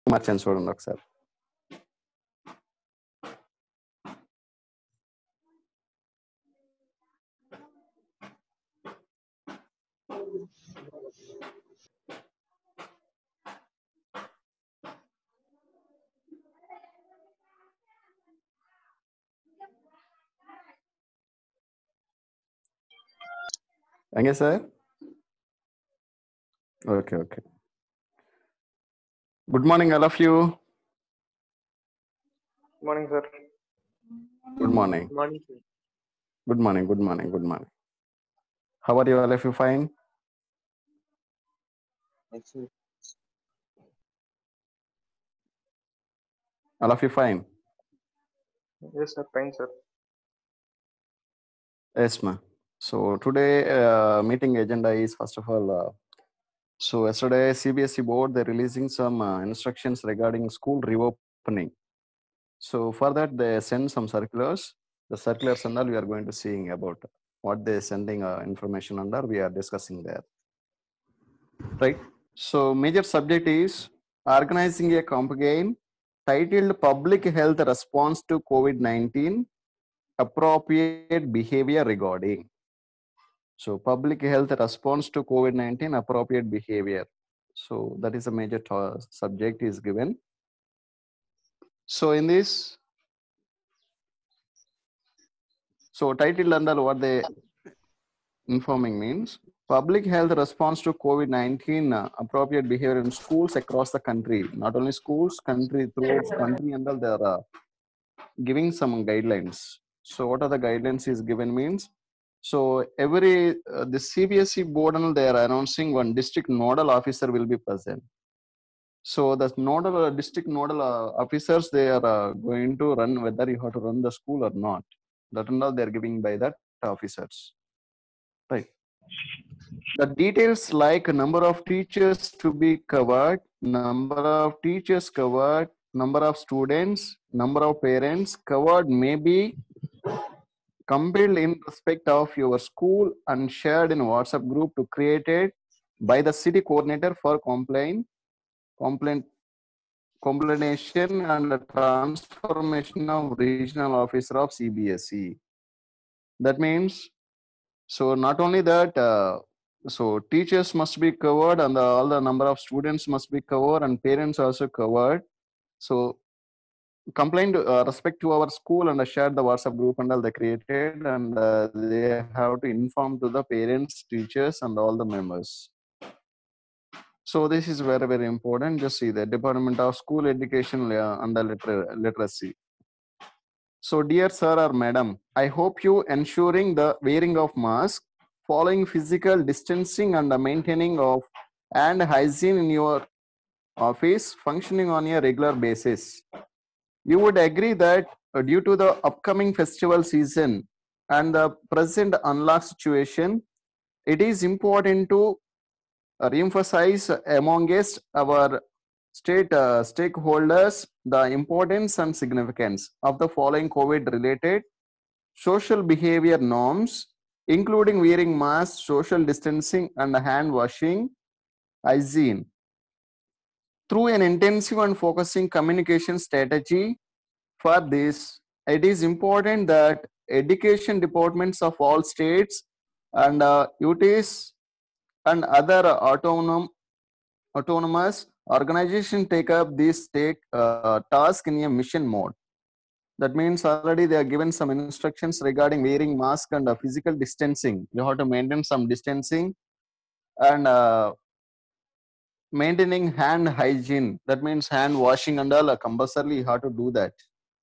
మార్చండి చూడండి ఒకసారి. Yes, sir. Okay. Good morning, all of you. Good morning, sir. Good morning. Good morning, sir. Good morning. How are you, all of you? Fine? Yes, sir. All of you fine? Yes, sir. Fine, sir. Yes, ma. So today meeting agenda is first of all. So yesterday CBSE board they're releasing some instructions regarding school reopening. So for that they send some circulars. The circulars and all we are going to seeing about what they're sending information under. We are discussing there. Right. So major subject is organizing a campaign titled Public Health Response to COVID-19, Appropriate Behavior Regarding. So public health response to COVID-19, appropriate behavior. So that is a major subject is given. So in this, so title under what they informing means public health response to COVID-19, appropriate behavior in schools across the country. Not only schools, country throughout country and all they are giving some guidelines. So what are the guidelines is given means, so every the CBSE board and they are announcing one district nodal officer will be present. So the nodal district nodal officers they are going to run whether you have to run the school or not. That and all they are giving by that officers. Right. The details like number of teachers to be covered, number of teachers covered, number of students, number of parents covered may be compiled in respect of your school and shared in WhatsApp group to created by the city coordinator for completion and transformation of regional officer of CBSE. That means, so not only that, so teachers must be covered and all the number of students must be covered and parents also covered. So complain respect to our school and share the WhatsApp group and all they created and they have to inform to the parents, teachers and all the members. So this is very, very important. Just see the Department of School Education and Literacy. So dear sir or madam, I hope you ensuring the wearing of mask, following physical distancing and the maintaining of and hygiene in your office functioning on a regular basis. You would agree that due to the upcoming festival season and the present unlock situation, it is important to re-emphasize amongst our stakeholders the importance and significance of the following COVID-related social behavior norms, including wearing masks, social distancing, and hand washing, hygiene. Through an intensive and focusing communication strategy for this, it is important that education departments of all states and UTs and other autonomous organizations take up this task in a mission mode. That means already they are given some instructions regarding wearing mask and physical distancing. You have to maintain some distancing and maintaining hand hygiene. That means hand washing and all compulsorily you have to do that.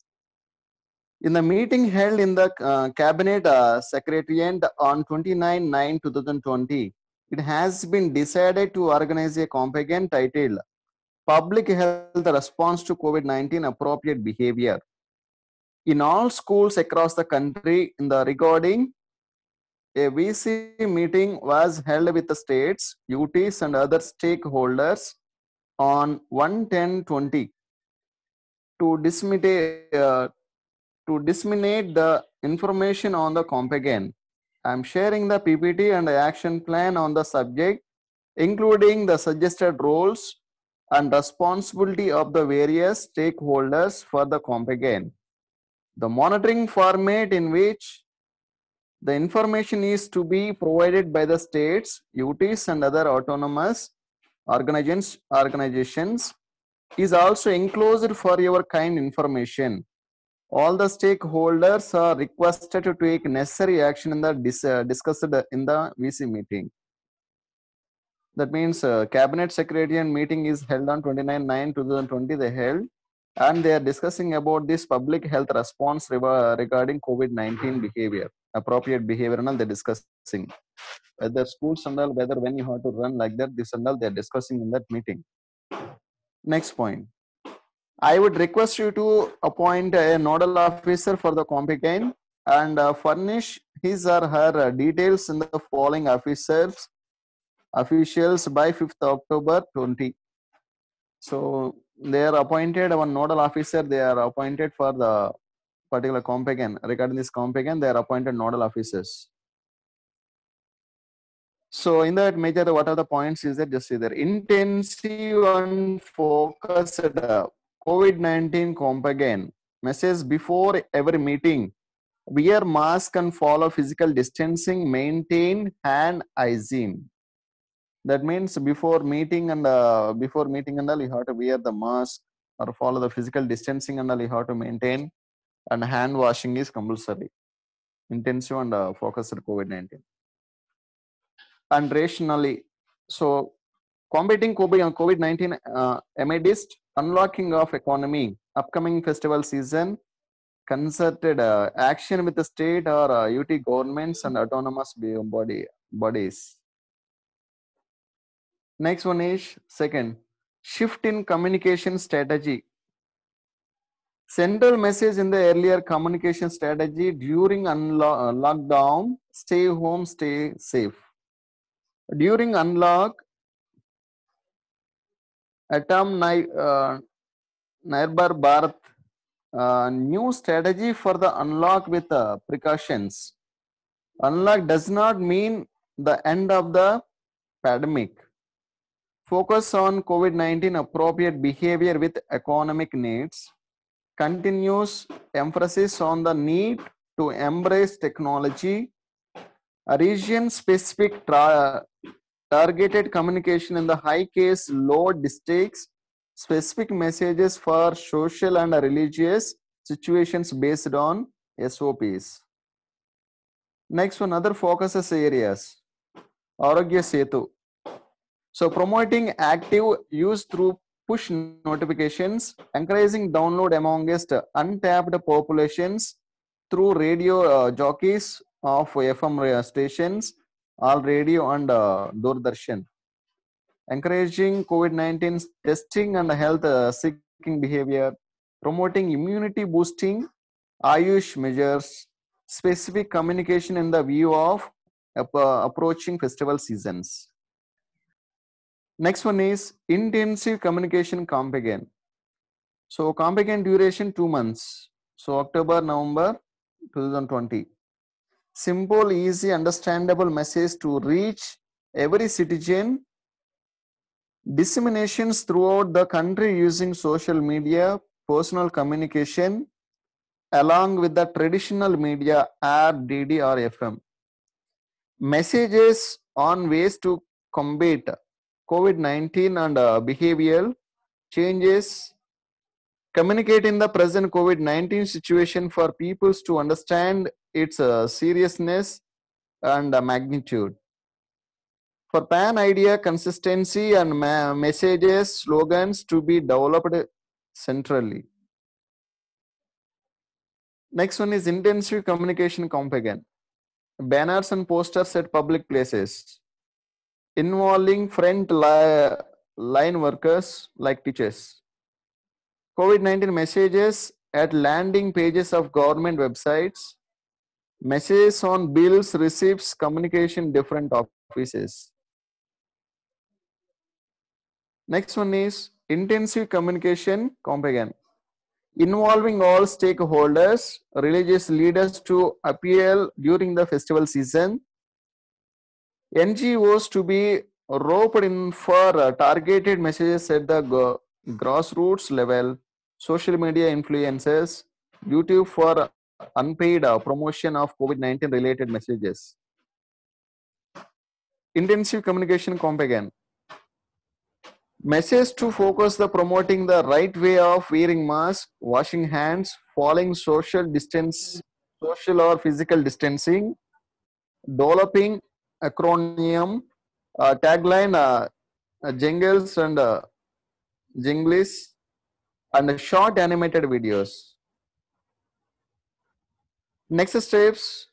In the meeting held in the Cabinet Secretariat on 29/9/2020, it has been decided to organize a campaign titled Public Health Response to COVID-19 Appropriate Behavior in all schools across the country. In the regarding, a VC meeting was held with the states, UTs and other stakeholders on 1/10/20 to disseminate the information on the campaign. I am sharing the PPT and the action plan on the subject, including the suggested roles and responsibility of the various stakeholders for the campaign. The monitoring format in which the information is to be provided by the states, UTs, and other autonomous organizations is also enclosed for your kind information. All the stakeholders are requested to take necessary action in the discussed in the VC meeting. That means cabinet secretariat meeting is held on 29/9/2020. They held, and they are discussing about this public health response regarding COVID-19 behavior, appropriate behavior, and all they're discussing. Whether schools and all, whether when you have to run like that, this and all they're discussing in that meeting. Next point. I would request you to appoint a nodal officer for the campaign and furnish his or her details in the following officials by 5th October 20. So they are appointed one nodal officer. They are appointed for the particular campaign. Regarding this campaign, they are appointed nodal officers. So in that major, what are the points is that just see there intensive and focused COVID-19 campaign message before every meeting. Wear mask and follow physical distancing, maintain hand hygiene. That means before meeting and all, you have to wear the mask or follow the physical distancing and all you have to maintain, and hand washing is compulsory. Intensive and focused COVID-19. And rationally, so combating COVID-19 amidst unlocking of economy, upcoming festival season, concerted action with the state or UT governments and autonomous bodies. Next one is second, shift in communication strategy. Central message in the earlier communication strategy during lockdown, stay home, stay safe. During unlock, Atom Nirbhar Bharat new strategy for the unlock with precautions. Unlock does not mean the end of the pandemic. Focus on COVID-19 appropriate behavior with economic needs. Continuous emphasis on the need to embrace technology. A region-specific targeted communication in the high case load districts. Specific messages for social and religious situations based on SOPs. Next one, other focuses areas. Arogya Setu. So promoting active use through push notifications, encouraging download amongst untapped populations through radio jockeys of FM stations, all radio and Doordarshan. Encouraging COVID-19 testing and health seeking behavior, promoting immunity boosting, Ayush measures, specific communication in the view of approaching festival seasons. Next one is intensive communication campaign. So campaign duration 2 months. So October, November 2020. Simple, easy, understandable message to reach every citizen. Disseminations throughout the country using social media, personal communication, along with the traditional media, R, DD or FM. Messages on ways to combat COVID-19 and behavioral changes. Communicate in the present COVID-19 situation for people to understand its seriousness and magnitude. For PAN idea, consistency and messages, slogans to be developed centrally. Next one is intensive communication campaign. Banners and posters at public places, involving front line workers like teachers. COVID-19 messages at landing pages of government websites, messages on bills, receipts, communication different offices. Next one is intensive communication campaign, involving all stakeholders, religious leaders to appeal during the festival season, NGOs to be roped in for targeted messages at the grassroots level, social media influencers, YouTube for unpaid promotion of COVID-19 related messages. Intensive communication campaign. Message to focus the promoting the right way of wearing mask, washing hands, following social or physical distancing, developing acronym, tagline, jingles and jinglies, and short animated videos. Next steps.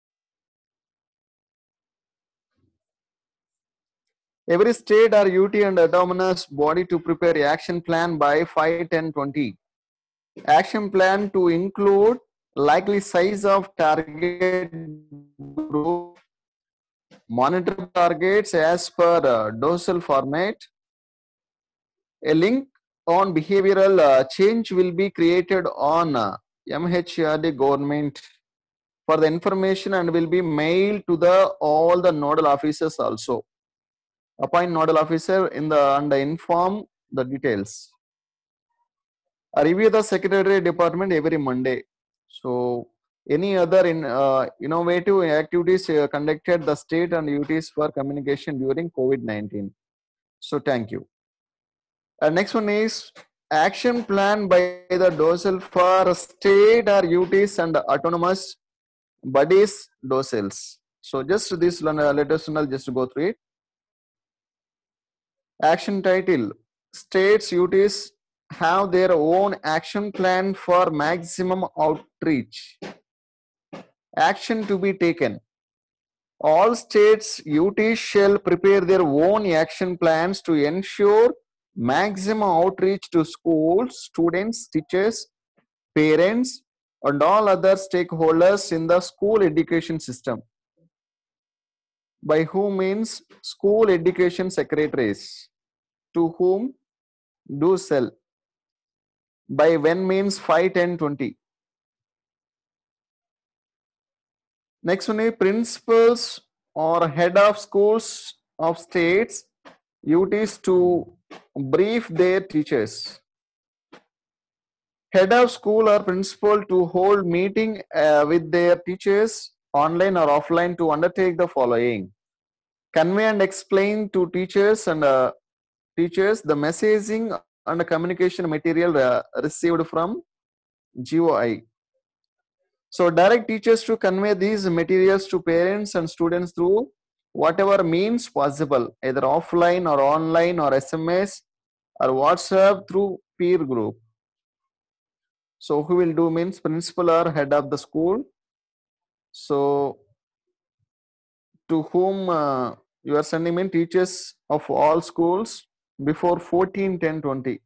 Every state or UT and autonomous body to prepare action plan by 5/10/20. Action plan to include likely size of target group, monitor targets as per dosal format. A link on behavioral change will be created on MHRD government for the information and will be mailed to the all the nodal officers also. Appoint nodal officer in the and inform the details. Review the secretary department every Monday. So any other innovative activities conducted the state and UTs for communication during COVID-19. So thank you. Next one is action plan by the DOSEL for state or UTs and autonomous bodies DOSELs. So just this let us just go through it. Action title: states UTs have their own action plan for maximum outreach. Action to be taken: all states UTs shall prepare their own action plans to ensure maximum outreach to schools, students, teachers, parents, and all other stakeholders in the school education system. By whom means school education secretaries. To whom? Do sell. By when means 5/10/20. Next one is principals or head of schools of states UTs to brief their teachers. Head of school or principal to hold meeting with their teachers online or offline to undertake the following: convey and explain to teachers the messaging and communication material received from GOI. So direct teachers to convey these materials to parents and students through whatever means possible, either offline or online or SMS or WhatsApp through peer group. So who will do means principal or head of the school. So to whom you are sending in teachers of all schools before 14/10/20.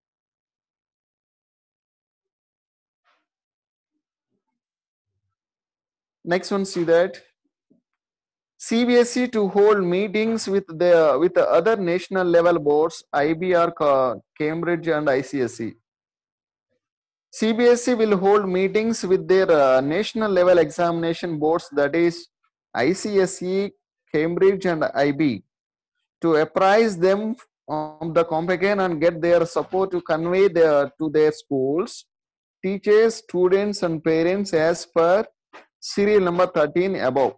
Next one, see that CBSE to hold meetings with the other national level boards, IB or Cambridge and ICSE. CBSE will hold meetings with their national level examination boards, that is ICSE, Cambridge and IB, to apprise them of the compagnon and get their support to convey to their schools, teachers, students and parents as per serial number 13 above.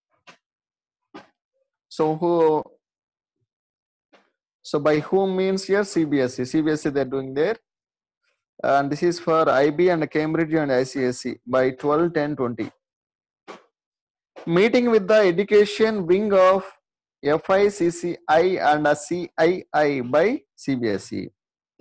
So by whom means here CBSE. CBSE they are doing there. And this is for IB and Cambridge and ICSE by 12/10/20. Meeting with the education wing of FICCI and CII by CBSE.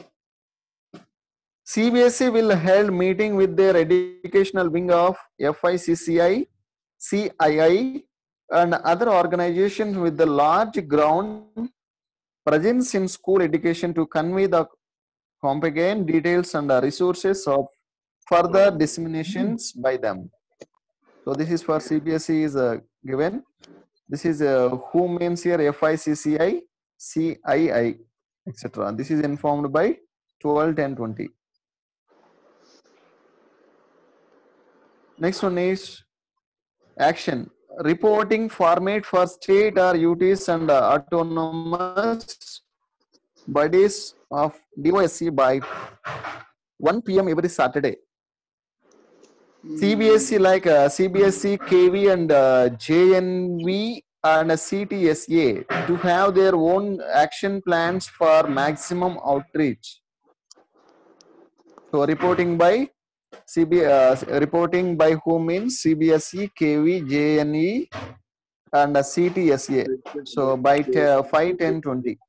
CBSE will hold meeting with their educational wing of FICCI, CII and other organizations with the large ground presence in school education to convey the compagnon details and resources of further disseminations by them. So this is for CBSE is given. This is who means here FICCI, CII, etc. This is informed by 12/10/20. Next one is action. reporting format for state or UTs and autonomous bodies of DOSC by 1 p.m. every Saturday. CBSE like CBSE, KV and JNV and CTSA to have their own action plans for maximum outreach. So reporting by reporting by whom means CBSE, KV, JNE and CTSA. So by 5, 10, 20.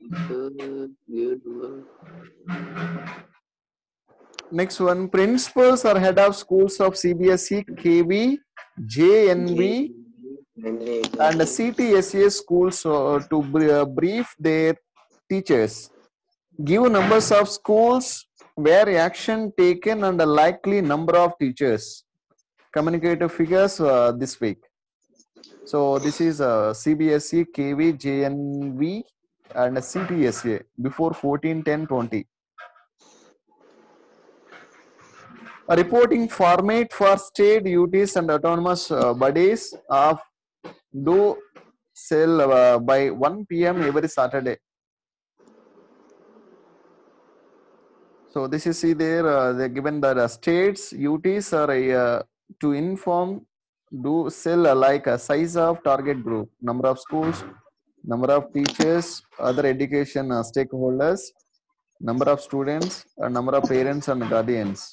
Next one, principals or head of schools of CBSE, KV, JNV and CTSA schools to brief their teachers. Give numbers of schools where action taken and a likely number of teachers. Communicative figures this week. So this is CBSE, KV, JNV and CTSA before 14, 10, 20. A reporting format for state UTs and autonomous bodies of do sell by 1 p.m. every Saturday. So this is see there they given that states UTs are to inform do sell like a size of target group, number of schools, number of teachers, other education stakeholders, number of students, number of parents and guardians.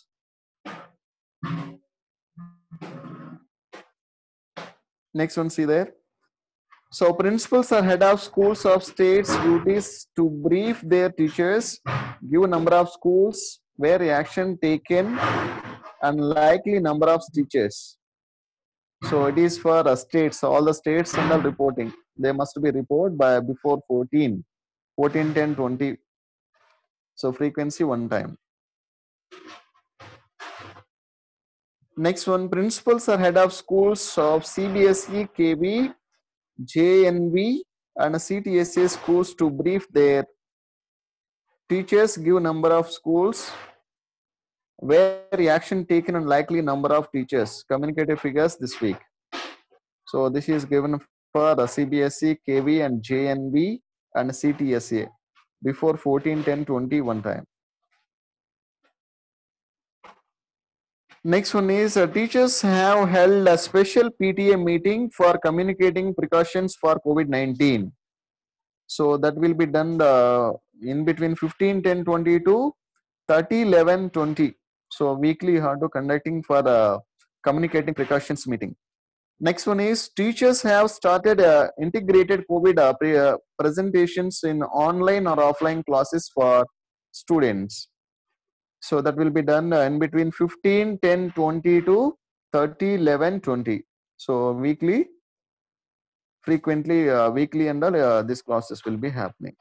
Next one, see there. So principals are head of schools of states duties to brief their teachers, give number of schools where action taken and likely number of teachers. So it is for states, all the states and all reporting. They must be report by before 14, 14, 10, 20. So frequency one time. Next one, principals are head of schools of CBSE, KV, JNV and CTSA schools to brief their teachers, give number of schools where action taken and likely number of teachers. Communicative figures this week. So this is given for the CBSE, KV and JNV and CTSA before 14, 10, 20 one time. Next one is teachers have held a special PTA meeting for communicating precautions for COVID-19. So that will be done in between 15, 10, 20 to 30, 11, 20. So weekly you have to conducting for the communicating precautions meeting. Next one is teachers have started integrated COVID presentations in online or offline classes for students. So that will be done in between 15, 10, 20 to 30, 11, 20. So weekly, frequently, weekly and all these classes will be happening.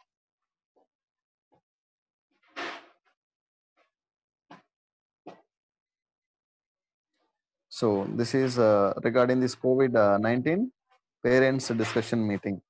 So this is regarding this COVID-19 parents discussion meeting.